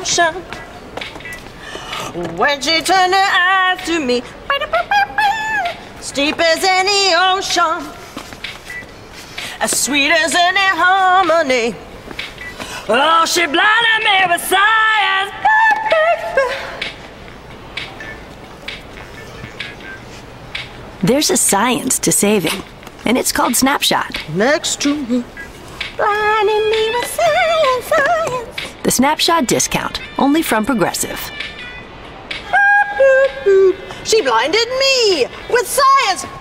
ocean. When she turned her eyes to me, steep as any ocean, as sweet as any harmony. Oh, she blinded me with science. There's a science to saving, and it's called Snapshot. Next to me, blinding me with science, science. The Snapshot discount, only from Progressive. She blinded me with science.